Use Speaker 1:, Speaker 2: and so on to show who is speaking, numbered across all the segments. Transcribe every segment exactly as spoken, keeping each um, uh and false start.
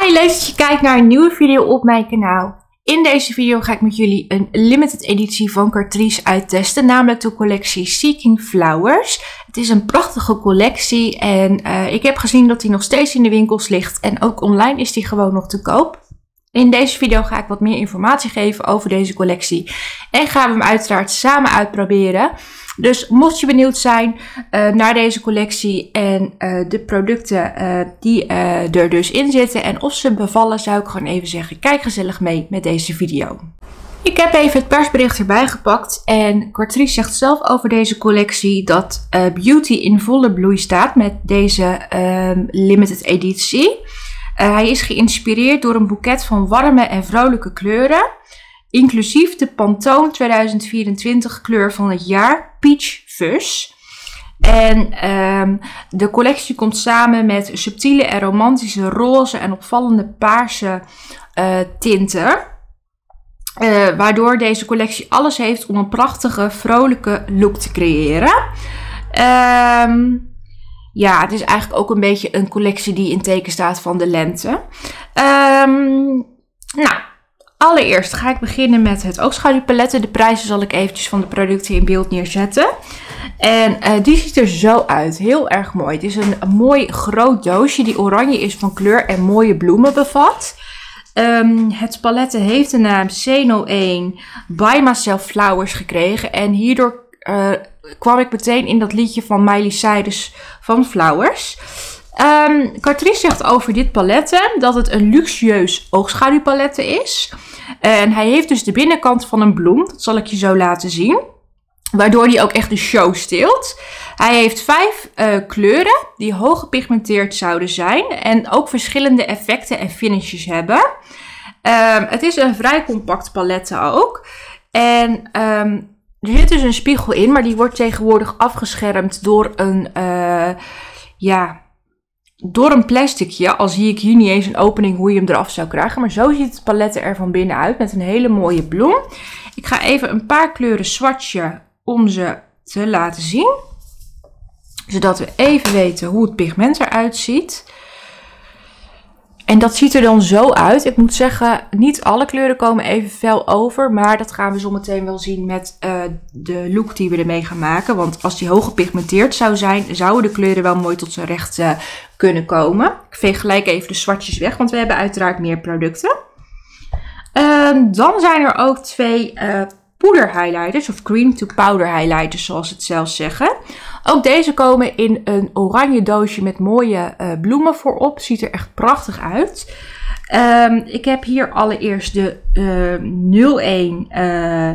Speaker 1: Hi, leuk dat je kijkt naar een nieuwe video op mijn kanaal. In deze video ga ik met jullie een limited editie van Catrice uittesten, namelijk de collectie Seeking Flowers. Het is een prachtige collectie en uh, ik heb gezien dat die nog steeds in de winkels ligt en ook online is die gewoon nog te koop. In deze video ga ik wat meer informatie geven over deze collectie en gaan we hem uiteraard samen uitproberen. Dus mocht je benieuwd zijn uh, naar deze collectie en uh, de producten uh, die uh, er dus in zitten en of ze bevallen, zou ik gewoon even zeggen, kijk gezellig mee met deze video. Ik heb even het persbericht erbij gepakt en Catrice zegt zelf over deze collectie dat uh, Beauty in volle bloei staat met deze uh, limited editie. Uh, hij is geïnspireerd door een boeket van warme en vrolijke kleuren, inclusief de Pantone tweeduizend vierentwintig kleur van het jaar, Peach Fuzz. En um, de collectie komt samen met subtiele en romantische roze en opvallende paarse uh, tinten. Uh, waardoor deze collectie alles heeft om een prachtige, vrolijke look te creëren. Um, Ja, het is eigenlijk ook een beetje een collectie die in teken staat van de lente. Um, nou, allereerst ga ik beginnen met het oogschaduwpaletten. De prijzen zal ik eventjes van de producten in beeld neerzetten. En uh, die ziet er zo uit. Heel erg mooi. Het is een, een mooi groot doosje die oranje is van kleur en mooie bloemen bevat. Um, het palet heeft de naam C nul één By Myself Flowers gekregen. En hierdoor uh, kwam ik meteen in dat liedje van Miley Cyrus van Flowers. Um, Catrice zegt over dit paletten dat het een luxueus oogschaduwpaletten is. En hij heeft dus de binnenkant van een bloem. Dat zal ik je zo laten zien. Waardoor hij ook echt de show steelt. Hij heeft vijf uh, kleuren die hoog gepigmenteerd zouden zijn. En ook verschillende effecten en finishes hebben. Um, het is een vrij compact paletten ook. En um, er zit dus een spiegel in, maar die wordt tegenwoordig afgeschermd door een, uh, ja, door een plasticje. Al zie ik hier niet eens een opening hoe je hem eraf zou krijgen. Maar zo ziet het paletten er van binnen uit met een hele mooie bloem. Ik ga even een paar kleuren swatchen om ze te laten zien. Zodat we even weten hoe het pigment eruit ziet. En dat ziet er dan zo uit. Ik moet zeggen, niet alle kleuren komen even fel over. Maar dat gaan we zo meteen wel zien met uh, de look die we ermee gaan maken. Want als die hoog gepigmenteerd zou zijn, zouden de kleuren wel mooi tot zijn recht uh, kunnen komen. Ik veeg gelijk even de zwartjes weg, want we hebben uiteraard meer producten. Uh, dan zijn er ook twee uh, poeder highlighters, of cream to powder highlighters zoals ze het zelf zeggen. Ook deze komen in een oranje doosje met mooie uh, bloemen voorop. Ziet er echt prachtig uit. Um, ik heb hier allereerst de uh, nul één uh,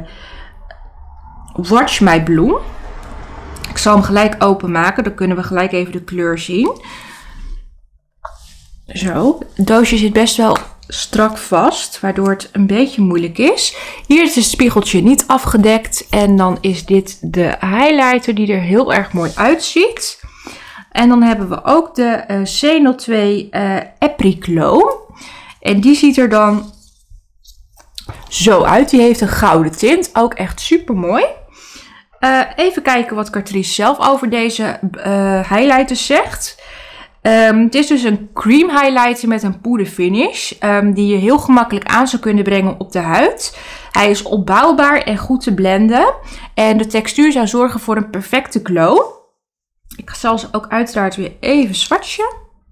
Speaker 1: Watch My Bloom. Ik zal hem gelijk openmaken. Dan kunnen we gelijk even de kleur zien. Zo, het doosje zit best wel strak vast, waardoor het een beetje moeilijk is. Hier is het spiegeltje niet afgedekt en dan is dit de highlighter die er heel erg mooi uitziet. En dan hebben we ook de uh, C nul twee uh, Apricot en die ziet er dan zo uit. Die heeft een gouden tint, ook echt super mooi. Uh, even kijken wat Catrice zelf over deze uh, highlighters zegt. Um, het is dus een cream highlighter met een poeder finish, um, die je heel gemakkelijk aan zou kunnen brengen op de huid. Hij is opbouwbaar en goed te blenden en de textuur zou zorgen voor een perfecte glow. Ik zal ze ook uiteraard weer even swatchen.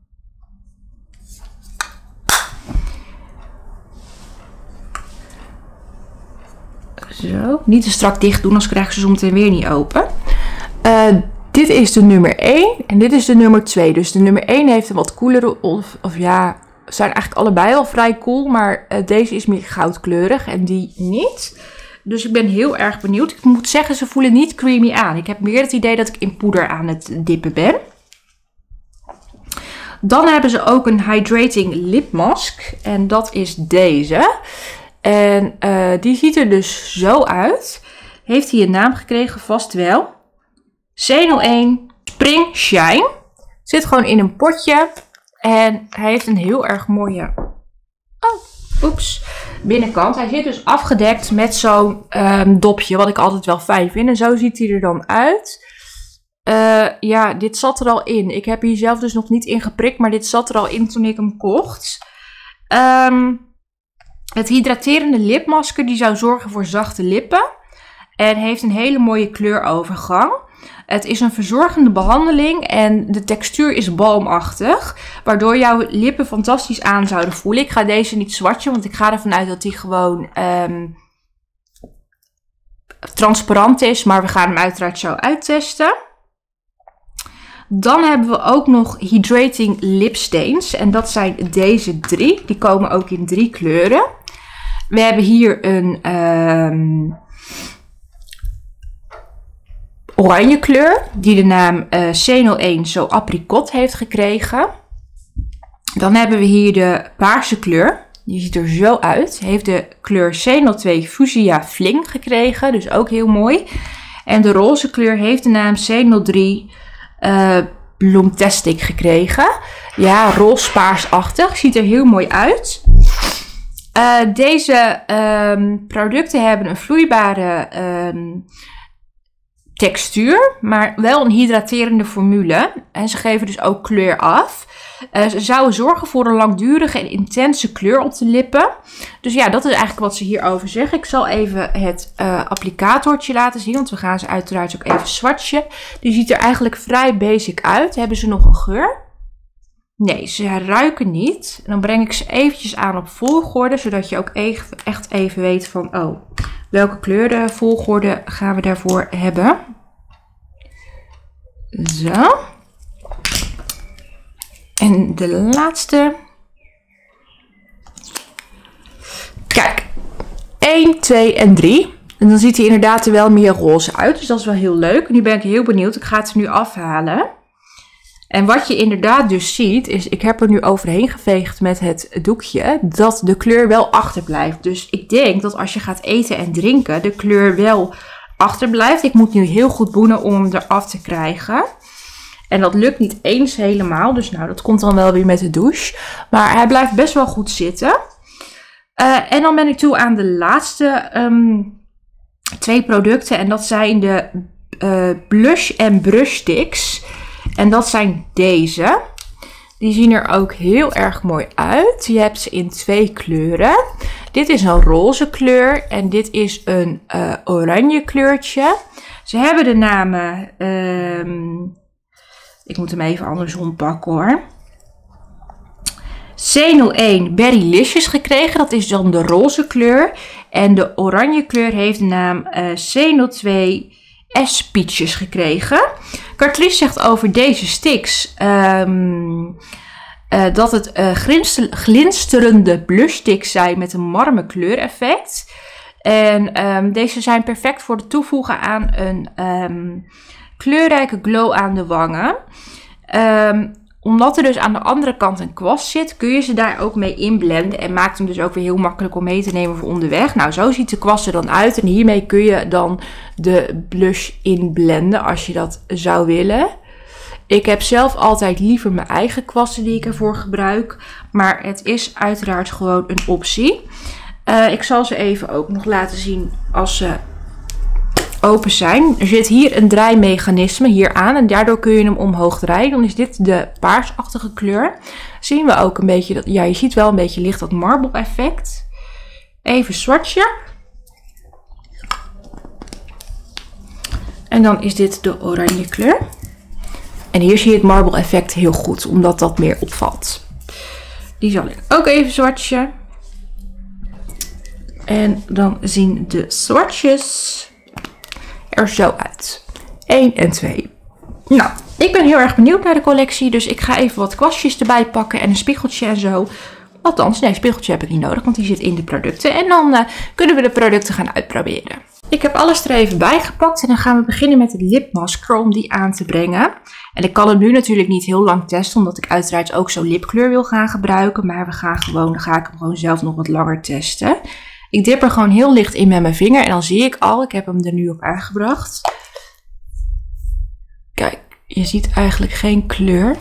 Speaker 1: Zo, niet te strak dicht doen, anders krijg je ze zometeen weer niet open. Uh, Dit is de nummer één en dit is de nummer twee. Dus de nummer één heeft een wat koelere, of, of ja, zijn eigenlijk allebei wel vrij cool. Maar uh, deze is meer goudkleurig en die niet. Dus ik ben heel erg benieuwd. Ik moet zeggen, ze voelen niet creamy aan. Ik heb meer het idee dat ik in poeder aan het dippen ben. Dan hebben ze ook een hydrating lip mask. En dat is deze. En uh, die ziet er dus zo uit. Heeft hij een naam gekregen? Vast wel. C nul één Spring Shine. Zit gewoon in een potje. En hij heeft een heel erg mooie oh, oeps, binnenkant. Hij zit dus afgedekt met zo'n um, dopje. Wat ik altijd wel fijn vind. En zo ziet hij er dan uit. Uh, ja, dit zat er al in. Ik heb hier zelf dus nog niet in geprikt. Maar dit zat er al in toen ik hem kocht. Um, het hydraterende lipmasker die zou zorgen voor zachte lippen. En heeft een hele mooie kleurovergang. Het is een verzorgende behandeling en de textuur is balmachtig. Waardoor jouw lippen fantastisch aan zouden voelen. Ik ga deze niet swatchen, want ik ga ervan uit dat die gewoon um, transparant is. Maar we gaan hem uiteraard zo uittesten. Dan hebben we ook nog Hydrating Lip Stains. En dat zijn deze drie. Die komen ook in drie kleuren. We hebben hier een um, oranje kleur. Die de naam uh, C nul één Zo Apricot heeft gekregen. Dan hebben we hier de paarse kleur. Die ziet er zo uit. Heeft de kleur C nul twee Fuchsia Fling gekregen. Dus ook heel mooi. En de roze kleur heeft de naam C nul drie Uh, Bloemtastic gekregen. Ja, roze-paarsachtig. Ziet er heel mooi uit. Uh, deze um, producten hebben een vloeibare um, textuur, maar wel een hydraterende formule. En ze geven dus ook kleur af. Uh, ze zouden zorgen voor een langdurige en intense kleur op de lippen. Dus ja, dat is eigenlijk wat ze hierover zeggen. Ik zal even het uh, applicatortje laten zien, want we gaan ze uiteraard ook even swatchen. Die ziet er eigenlijk vrij basic uit. Hebben ze nog een geur? Nee, ze ruiken niet. En dan breng ik ze eventjes aan op volgorde, zodat je ook echt even weet van, oh, welke kleuren volgorde gaan we daarvoor hebben. Zo. En de laatste. Kijk. één, twee en drie. En dan ziet hij inderdaad er wel meer roze uit. Dus dat is wel heel leuk. En nu ben ik heel benieuwd. Ik ga het er nu afhalen. En wat je inderdaad dus ziet, is ik heb er nu overheen geveegd met het doekje, dat de kleur wel achterblijft. Dus ik denk dat als je gaat eten en drinken, de kleur wel achterblijft. Ik moet nu heel goed boenen om hem eraf te krijgen. En dat lukt niet eens helemaal. Dus nou, dat komt dan wel weer met de douche. Maar hij blijft best wel goed zitten. Uh, en dan ben ik toe aan de laatste um, twee producten. En dat zijn de uh, blush en brush sticks. En dat zijn deze. Die zien er ook heel erg mooi uit. Je hebt ze in twee kleuren. Dit is een roze kleur. En dit is een uh, oranje kleurtje. Ze hebben de namen... Um, Ik moet hem even andersom pakken hoor. C nul één Berrylicious gekregen. Dat is dan de roze kleur. En de oranje kleur heeft de naam uh, C nul twee S Peaches gekregen. Cartrice zegt over deze sticks um, uh, dat het uh, glinsterende blush sticks zijn met een warme kleureffect. En um, deze zijn perfect voor het toevoegen aan een... Um, kleurrijke glow aan de wangen. Um, omdat er dus aan de andere kant een kwast zit, kun je ze daar ook mee inblenden. En maakt hem dus ook weer heel makkelijk om mee te nemen voor onderweg. Nou, zo ziet de kwast er dan uit. En hiermee kun je dan de blush inblenden als je dat zou willen. Ik heb zelf altijd liever mijn eigen kwasten die ik ervoor gebruik. Maar het is uiteraard gewoon een optie. Uh, ik zal ze even ook nog laten zien als ze open zijn. Er zit hier een draaimechanisme hier aan en daardoor kun je hem omhoog draaien. Dan is dit de paarsachtige kleur. Zien we ook een beetje, dat, ja, je ziet wel een beetje licht dat marble effect. Even swatchen. En dan is dit de oranje kleur. En hier zie je het marble effect heel goed, omdat dat meer opvalt. Die zal ik ook even swatchen. En dan zien de swatches er zo uit. één en twee. Nou, ik ben heel erg benieuwd naar de collectie. Dus ik ga even wat kwastjes erbij pakken en een spiegeltje en zo. Althans, nee, spiegeltje heb ik niet nodig, want die zit in de producten. En dan uh, kunnen we de producten gaan uitproberen. Ik heb alles er even bij gepakt en dan gaan we beginnen met het lipmasker om die aan te brengen. En ik kan hem nu natuurlijk niet heel lang testen, omdat ik uiteraard ook zo'n lipkleur wil gaan gebruiken. Maar we gaan gewoon, dan ga ik hem gewoon zelf nog wat langer testen. Ik dip er gewoon heel licht in met mijn vinger en dan zie ik al, ik heb hem er nu op aangebracht. Kijk, je ziet eigenlijk geen kleur.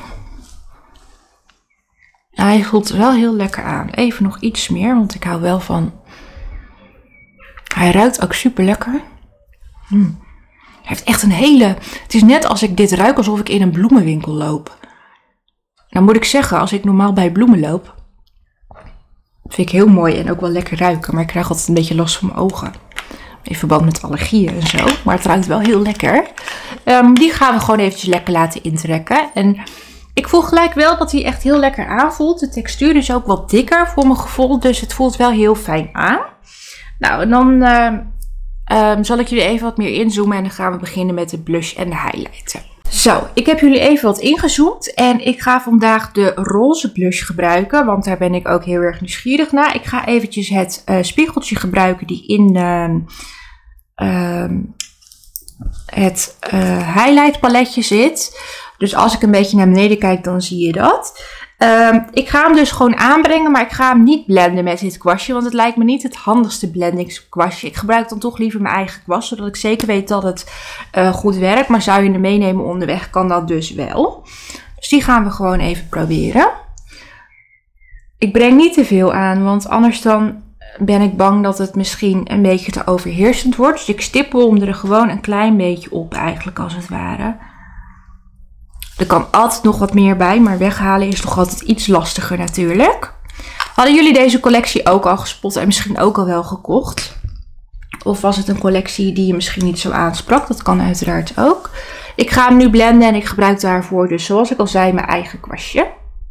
Speaker 1: Hij voelt wel heel lekker aan. Even nog iets meer, want ik hou wel van... Hij ruikt ook super lekker. Hmm. Hij heeft echt een hele... Het is net als ik dit ruik alsof ik in een bloemenwinkel loop. Nou moet ik zeggen, als ik normaal bij bloemen loop... Dat vind ik heel mooi en ook wel lekker ruiken. Maar ik krijg altijd een beetje last van mijn ogen. In verband met allergieën en zo. Maar het ruikt wel heel lekker. Um, die gaan we gewoon eventjes lekker laten intrekken. En ik voel gelijk wel dat hij echt heel lekker aanvoelt. De textuur is ook wat dikker voor mijn gevoel. Dus het voelt wel heel fijn aan. Nou, en dan uh, um, zal ik jullie even wat meer inzoomen. En dan gaan we beginnen met de blush en de highlighter. Zo, ik heb jullie even wat ingezoomd. En ik ga vandaag de roze blush gebruiken. Want daar ben ik ook heel erg nieuwsgierig naar. Ik ga eventjes het uh, spiegeltje gebruiken die in uh, uh, het uh, highlight paletje zit. Dus als ik een beetje naar beneden kijk, dan zie je dat. Uh, ik ga hem dus gewoon aanbrengen, maar ik ga hem niet blenden met dit kwastje. Want het lijkt me niet het handigste blendingskwastje. Ik gebruik dan toch liever mijn eigen kwast, zodat ik zeker weet dat het uh, goed werkt. Maar zou je hem meenemen onderweg, kan dat dus wel. Dus die gaan we gewoon even proberen. Ik breng niet te veel aan, want anders dan ben ik bang dat het misschien een beetje te overheersend wordt. Dus ik stippel hem er gewoon een klein beetje op eigenlijk, als het ware. Er kan altijd nog wat meer bij, maar weghalen is nog altijd iets lastiger natuurlijk. Hadden jullie deze collectie ook al gespot en misschien ook al wel gekocht? Of was het een collectie die je misschien niet zo aansprak? Dat kan uiteraard ook. Ik ga hem nu blenden en ik gebruik daarvoor dus, zoals ik al zei, mijn eigen kwastje.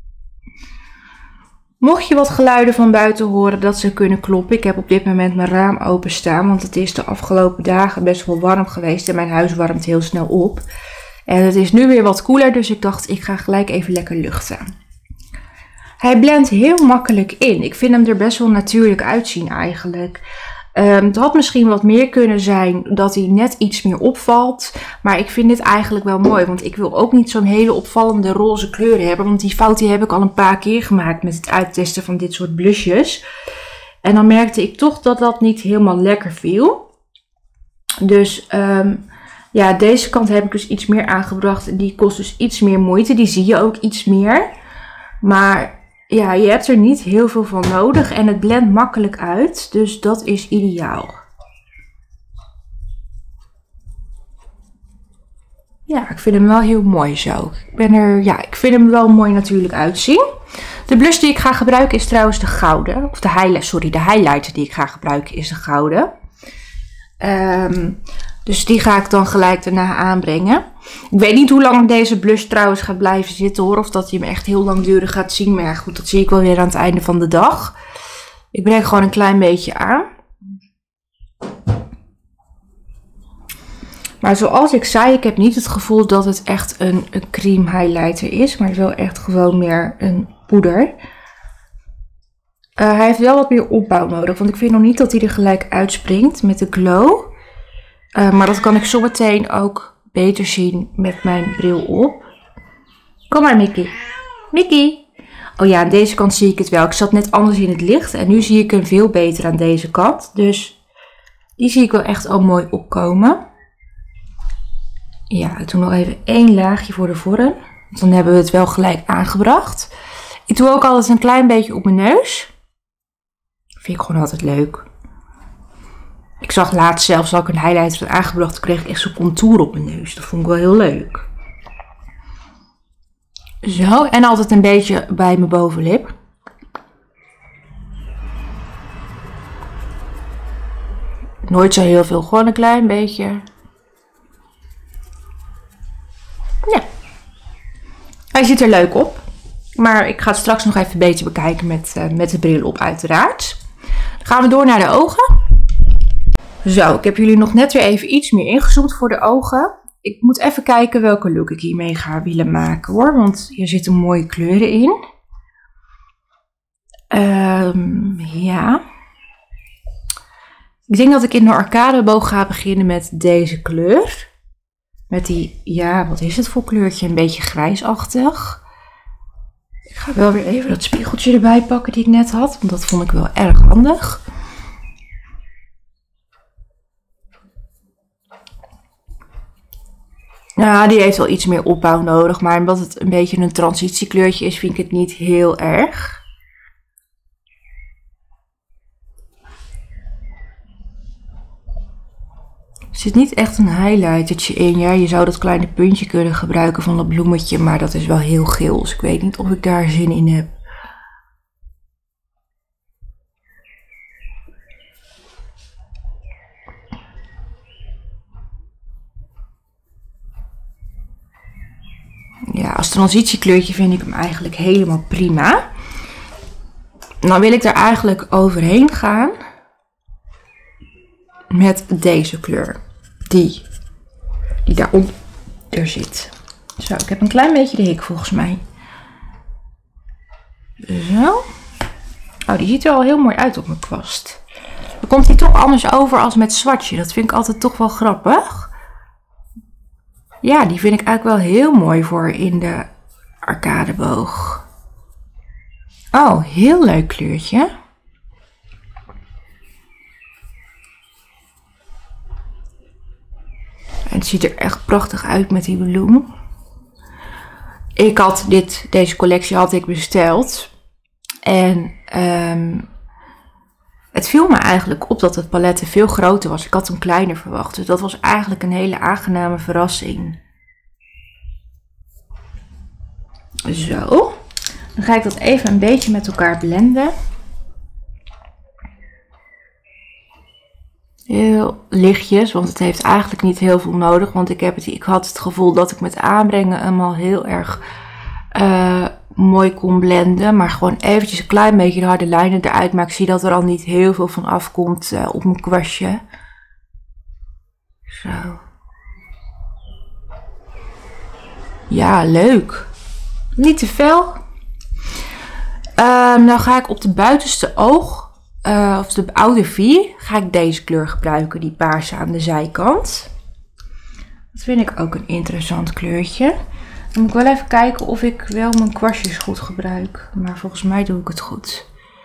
Speaker 1: Mocht je wat geluiden van buiten horen, dat ze kunnen kloppen. Ik heb op dit moment mijn raam openstaan, want het is de afgelopen dagen best wel warm geweest en mijn huis warmt heel snel op. En het is nu weer wat koeler, dus ik dacht ik ga gelijk even lekker luchten. Hij blendt heel makkelijk in. Ik vind hem er best wel natuurlijk uitzien eigenlijk. Um, het had misschien wat meer kunnen zijn dat hij net iets meer opvalt. Maar ik vind dit eigenlijk wel mooi, want ik wil ook niet zo'n hele opvallende roze kleuren hebben. Want die fout die heb ik al een paar keer gemaakt met het uittesten van dit soort blushjes. En dan merkte ik toch dat dat niet helemaal lekker viel. Dus Um, ja, deze kant heb ik dus iets meer aangebracht. En die kost dus iets meer moeite. Die zie je ook iets meer. Maar ja, je hebt er niet heel veel van nodig. En het blendt makkelijk uit. Dus dat is ideaal. Ja, ik vind hem wel heel mooi zo. Ik ben er, ja, ik vind hem wel mooi natuurlijk uitzien. De blush die ik ga gebruiken is trouwens de gouden. Of de highlight, sorry, de highlighter die ik ga gebruiken is de gouden. Um, Dus die ga ik dan gelijk daarna aanbrengen. Ik weet niet hoe lang deze blush trouwens gaat blijven zitten hoor. Of dat je hem echt heel langdurig gaat zien. Maar ja, goed, dat zie ik wel weer aan het einde van de dag. Ik breng gewoon een klein beetje aan. Maar zoals ik zei, ik heb niet het gevoel dat het echt een, een cream highlighter is. Maar wel echt gewoon meer een poeder. Uh, hij heeft wel wat meer opbouw nodig. Want ik vind nog niet dat hij er gelijk uitspringt met de glow. Uh, maar dat kan ik zometeen ook beter zien met mijn bril op. Kom maar, Mickey. Mickey. Oh ja, aan deze kant zie ik het wel. Ik zat net anders in het licht. En nu zie ik hem veel beter aan deze kant. Dus die zie ik wel echt al mooi opkomen. Ja, ik doe nog even één laagje voor de vorm. Want dan hebben we het wel gelijk aangebracht. Ik doe ook altijd een klein beetje op mijn neus. Dat vind ik gewoon altijd leuk. Ik zag laatst zelfs dat ik een highlighter had aangebracht. Toen kreeg ik echt zo'n contour op mijn neus. Dat vond ik wel heel leuk. Zo, en altijd een beetje bij mijn bovenlip. Nooit zo heel veel, gewoon een klein beetje. Ja. Hij ziet er leuk op. Maar ik ga het straks nog even beter bekijken met, uh, met de bril op uiteraard. Dan gaan we door naar de ogen. Zo, ik heb jullie nog net weer even iets meer ingezoomd voor de ogen. Ik moet even kijken welke look ik hiermee ga willen maken hoor. Want hier zitten mooie kleuren in. Um, ja. Ik denk dat ik in de arcadeboog ga beginnen met deze kleur. Met die, ja, wat is het voor kleurtje? Een beetje grijsachtig. Ik ga wel weer even dat spiegeltje erbij pakken die ik net had. Want dat vond ik wel erg handig. Ja, die heeft wel iets meer opbouw nodig. Maar omdat het een beetje een transitiekleurtje is, vind ik het niet heel erg. Er zit niet echt een highlightertje in. Ja, je zou dat kleine puntje kunnen gebruiken van dat bloemetje. Maar dat is wel heel geel. Dus ik weet niet of ik daar zin in heb. Ja, als transitiekleurtje vind ik hem eigenlijk helemaal prima. Dan wil ik er eigenlijk overheen gaan met deze kleur. Die, die daaronder zit. Zo, ik heb een klein beetje de hik volgens mij. Zo. Oh, die ziet er al heel mooi uit op mijn kwast. Dan komt hij toch anders over als met zwartje. Dat vind ik altijd toch wel grappig. Ja, die vind ik eigenlijk wel heel mooi voor in de arcadeboog. Oh, heel leuk kleurtje. En het ziet er echt prachtig uit met die bloem. Ik had dit, deze collectie had ik besteld. En um, het viel me eigenlijk op dat het palet veel groter was. Ik had hem kleiner verwacht. Dus dat was eigenlijk een hele aangename verrassing. Zo. Dan ga ik dat even een beetje met elkaar blenden. Heel lichtjes, want het heeft eigenlijk niet heel veel nodig. Want ik, heb het, ik had het gevoel dat ik met aanbrengen hem al heel erg uh, mooi kon blenden. Maar gewoon eventjes een klein beetje de harde lijnen eruit. Maar ik zie dat er al niet heel veel van afkomt uh, op mijn kwastje. Zo. Ja, leuk. Niet te fel. Uh, nou ga ik op de buitenste oog, uh, of de oude vier, ga ik deze kleur gebruiken. Die paarse aan de zijkant. Dat vind ik ook een interessant kleurtje. Dan moet ik wel even kijken of ik wel mijn kwastjes goed gebruik. Maar volgens mij doe ik het goed.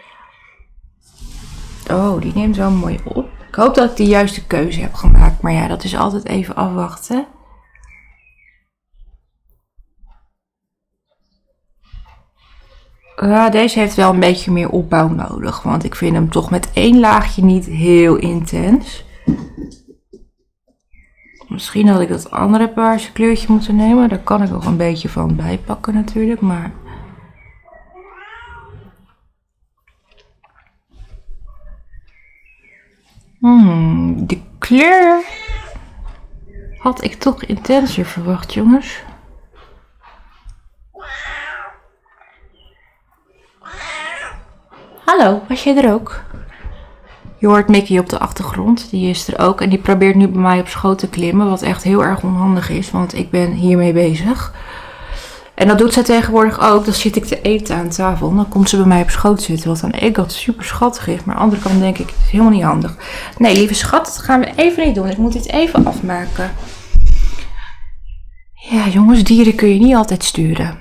Speaker 1: Oh, die neemt wel mooi op. Ik hoop dat ik de juiste keuze heb gemaakt. Maar ja, dat is altijd even afwachten. Ja, deze heeft wel een beetje meer opbouw nodig. Want ik vind hem toch met één laagje niet heel intens. Misschien had ik dat andere paarse kleurtje moeten nemen. Daar kan ik nog een beetje van bijpakken natuurlijk. Maar Hmm, de kleur had ik toch intenser verwacht, jongens. Hallo, was jij er ook? Je hoort Mickey op de achtergrond, die is er ook. En die probeert nu bij mij op schoot te klimmen, wat echt heel erg onhandig is, want ik ben hiermee bezig. En dat doet zij tegenwoordig ook. Dan zit ik te eten aan tafel en dan komt ze bij mij op schoot zitten. Wat aan de ene kant super schattig is, maar aan de andere kant denk ik, het is helemaal niet handig. Nee, lieve schat, dat gaan we even niet doen. Ik moet dit even afmaken. Ja, jongens, dieren kun je niet altijd sturen.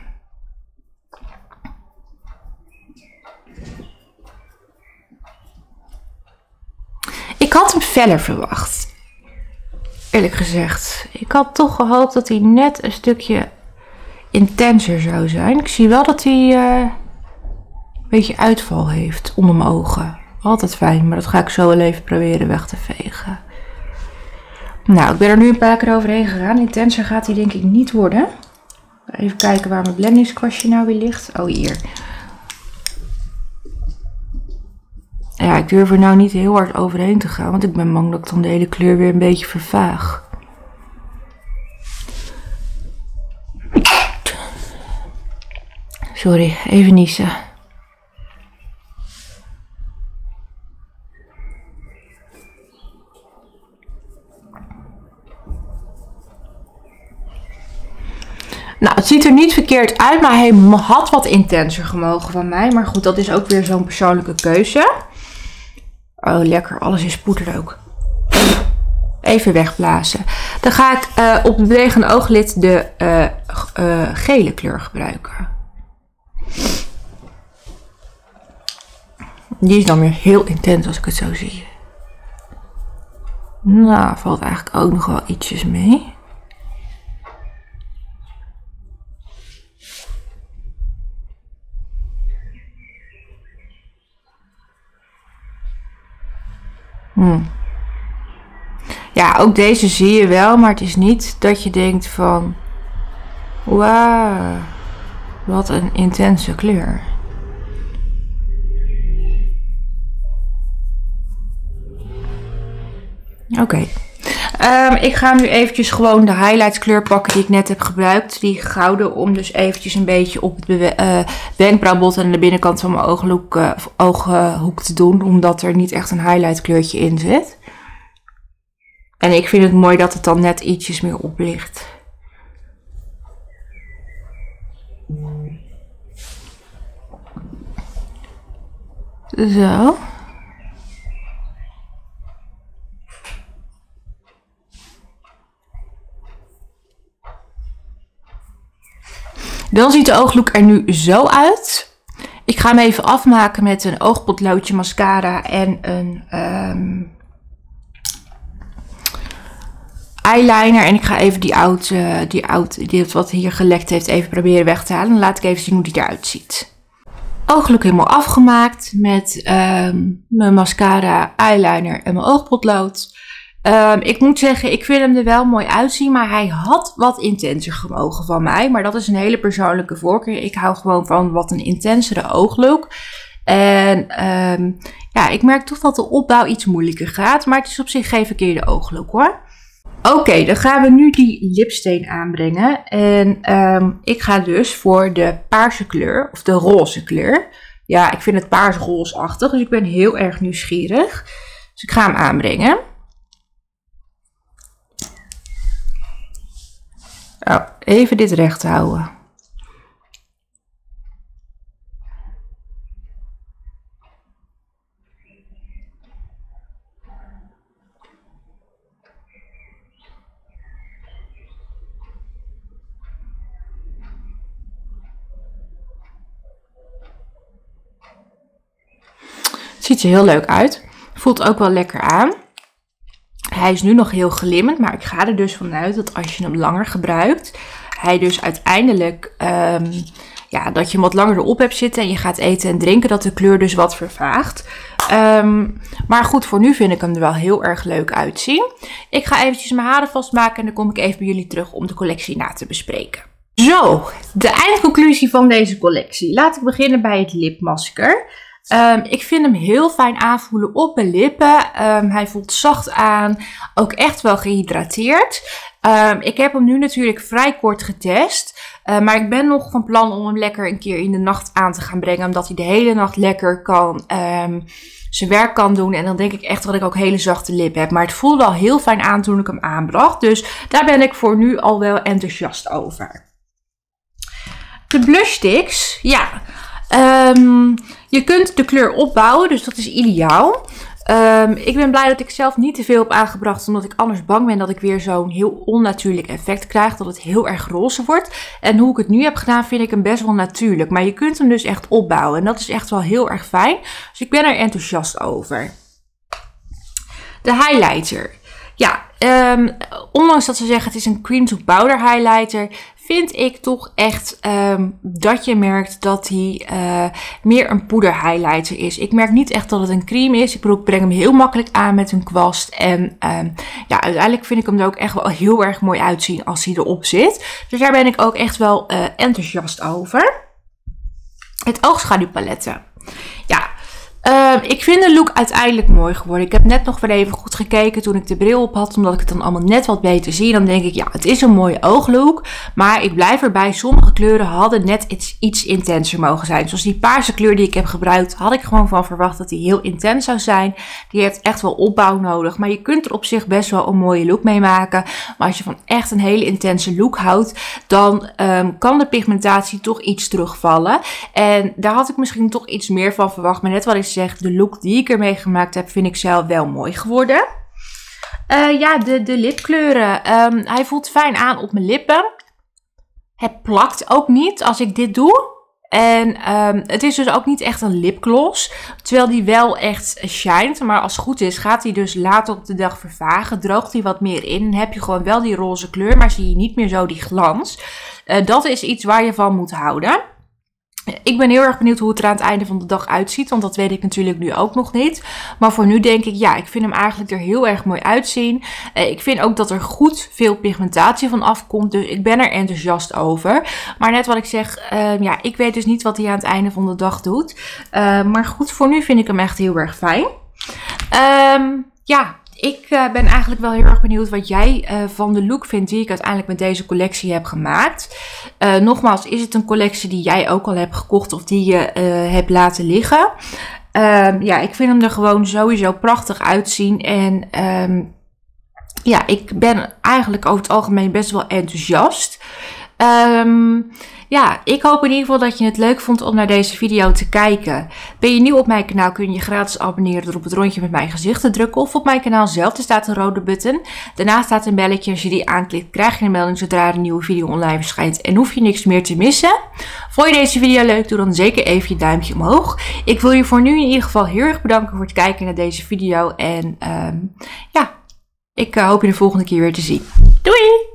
Speaker 1: Ik had hem feller verwacht. Eerlijk gezegd. Ik had toch gehoopt dat hij net een stukje intenser zou zijn. Ik zie wel dat hij uh, een beetje uitval heeft onder mijn ogen. Altijd fijn, maar dat ga ik zo wel even proberen weg te vegen. Nou, ik ben er nu een paar keer overheen gegaan. Intenser gaat hij denk ik niet worden. Even kijken waar mijn blendingskwastje nou weer ligt. Oh, hier. Ja, ik durf er nou niet heel hard overheen te gaan, want ik ben bang dat ik dan de hele kleur weer een beetje vervaag. Sorry, even niezen. Nou, het ziet er niet verkeerd uit, maar hij had wat intenser gemogen van mij. Maar goed, dat is ook weer zo'n persoonlijke keuze. Oh, lekker. Alles is poederrook. Even wegblazen. Dan ga ik uh, op het bewegende ooglid de uh, uh, gele kleur gebruiken. Die is dan weer heel intens als ik het zo zie. Nou, valt eigenlijk ook nog wel ietsjes mee. Hmm. Ja, ook deze zie je wel, maar het is niet dat je denkt van, wauw, wat een intense kleur. Oké. Okay. Um, ik ga nu eventjes gewoon de highlight kleur pakken die ik net heb gebruikt. Die gouden, om dus eventjes een beetje op het uh, wenkbrauwbot en de binnenkant van mijn ooghoek, uh, ooghoek te doen. Omdat er niet echt een highlight kleurtje in zit. En ik vind het mooi dat het dan net ietsjes meer oplicht. Zo. Dan ziet de ooglook er nu zo uit. Ik ga hem even afmaken met een oogpotloodje, mascara en een um, eyeliner. En ik ga even die oud, uh, die oud, die wat hier gelekt heeft, even proberen weg te halen. Dan laat ik even zien hoe die eruit ziet. Ooglook helemaal afgemaakt met um, mijn mascara, eyeliner en mijn oogpotlood. Um, ik moet zeggen, ik vind hem er wel mooi uitzien, maar hij had wat intenser gemogen van mij. Maar dat is een hele persoonlijke voorkeur. Ik hou gewoon van wat een intensere ooglook. En um, ja, ik merk toch dat de opbouw iets moeilijker gaat, maar het is op zich geen verkeerde ooglook hoor. Oké, okay, dan gaan we nu die lipsteen aanbrengen. En um, ik ga dus voor de paarse kleur, of de roze kleur. Ja, ik vind het paars-roosachtig, dus ik ben heel erg nieuwsgierig. Dus ik ga hem aanbrengen. Oh, even dit recht houden. Ziet er heel leuk uit. Voelt ook wel lekker aan. Hij is nu nog heel glimmend, maar ik ga er dus vanuit dat als je hem langer gebruikt, hij dus uiteindelijk, um, ja, dat je hem wat langer erop hebt zitten en je gaat eten en drinken, dat de kleur dus wat vervaagt. Um, maar goed, voor nu vind ik hem er wel heel erg leuk uitzien. Ik ga eventjes mijn haren vastmaken en dan kom ik even bij jullie terug om de collectie na te bespreken. Zo, de eindconclusie van deze collectie. Laat ik beginnen bij het lipmasker. Um, ik vind hem heel fijn aanvoelen op mijn lippen. Um, hij voelt zacht aan. Ook echt wel gehydrateerd. Um, ik heb hem nu natuurlijk vrij kort getest. Uh, maar ik ben nog van plan om hem lekker een keer in de nacht aan te gaan brengen. Omdat hij de hele nacht lekker kan, um, zijn werk kan doen. En dan denk ik echt dat ik ook hele zachte lippen heb. Maar het voelde wel heel fijn aan toen ik hem aanbracht. Dus daar ben ik voor nu al wel enthousiast over. De blush sticks. Ja. Um, je kunt de kleur opbouwen, dus dat is ideaal. Um, ik ben blij dat ik zelf niet te veel heb aangebracht, omdat ik anders bang ben dat ik weer zo'n heel onnatuurlijk effect krijg. Dat het heel erg roze wordt. En hoe ik het nu heb gedaan, vind ik hem best wel natuurlijk. Maar je kunt hem dus echt opbouwen en dat is echt wel heel erg fijn. Dus ik ben er enthousiast over. De highlighter. Ja, um, ondanks dat ze zeggen het is een cream to powder highlighter, vind ik toch echt um, dat je merkt dat hij uh, meer een poeder highlighter is. Ik merk niet echt dat het een cream is. Ik breng hem heel makkelijk aan met een kwast. En um, ja, uiteindelijk vind ik hem er ook echt wel heel erg mooi uitzien als hij erop zit. Dus daar ben ik ook echt wel uh, enthousiast over. Het oogschaduwpaletten. Ja. Uh, ik vind de look uiteindelijk mooi geworden. Ik heb net nog weer even goed gekeken toen ik de bril op had. Omdat ik het dan allemaal net wat beter zie. Dan denk ik, ja, het is een mooie ooglook. Maar ik blijf erbij. Sommige kleuren hadden net iets, iets intenser mogen zijn. Zoals die paarse kleur die ik heb gebruikt. Had ik gewoon van verwacht dat die heel intens zou zijn. Die heeft echt wel opbouw nodig. Maar je kunt er op zich best wel een mooie look mee maken. Maar als je van echt een hele intense look houdt. Dan um, kan de pigmentatie toch iets terugvallen. En daar had ik misschien toch iets meer van verwacht. Maar net wat ik zeg, de look die ik ermee gemaakt heb, vind ik zelf wel mooi geworden. Uh, ja, de, de lipkleuren. Um, hij voelt fijn aan op mijn lippen. Het plakt ook niet als ik dit doe. En um, het is dus ook niet echt een lipgloss. Terwijl die wel echt shined. Maar als het goed is, gaat hij dus later op de dag vervagen. Droogt hij wat meer in. En heb je gewoon wel die roze kleur. Maar zie je niet meer zo die glans. Uh, dat is iets waar je van moet houden. Ik ben heel erg benieuwd hoe het er aan het einde van de dag uitziet. Want dat weet ik natuurlijk nu ook nog niet. Maar voor nu denk ik, ja, ik vind hem eigenlijk er heel erg mooi uitzien. Uh, ik vind ook dat er goed veel pigmentatie van afkomt. Dus ik ben er enthousiast over. Maar net wat ik zeg, uh, ja, ik weet dus niet wat hij aan het einde van de dag doet. Uh, maar goed, voor nu vind ik hem echt heel erg fijn. Um, ja, ik uh, ben eigenlijk wel heel erg benieuwd wat jij uh, van de look vindt die ik uiteindelijk met deze collectie heb gemaakt. Uh, nogmaals, is het een collectie die jij ook al hebt gekocht of die je uh, hebt laten liggen? Uh, ja, ik vind hem er gewoon sowieso prachtig uitzien. En um, ja, ik ben eigenlijk over het algemeen best wel enthousiast. Um, ja, ik hoop in ieder geval dat je het leuk vond om naar deze video te kijken. Ben je nieuw op mijn kanaal, kun je je gratis abonneren door op het rondje met mijn gezicht te drukken. Of op mijn kanaal zelf, er staat een rode button. Daarnaast staat een belletje. Als je die aanklikt, krijg je een melding zodra er een nieuwe video online verschijnt. En hoef je niks meer te missen. Vond je deze video leuk? Doe dan zeker even je duimpje omhoog. Ik wil je voor nu in ieder geval heel erg bedanken voor het kijken naar deze video. En um, ja, ik uh, hoop je de volgende keer weer te zien. Doei!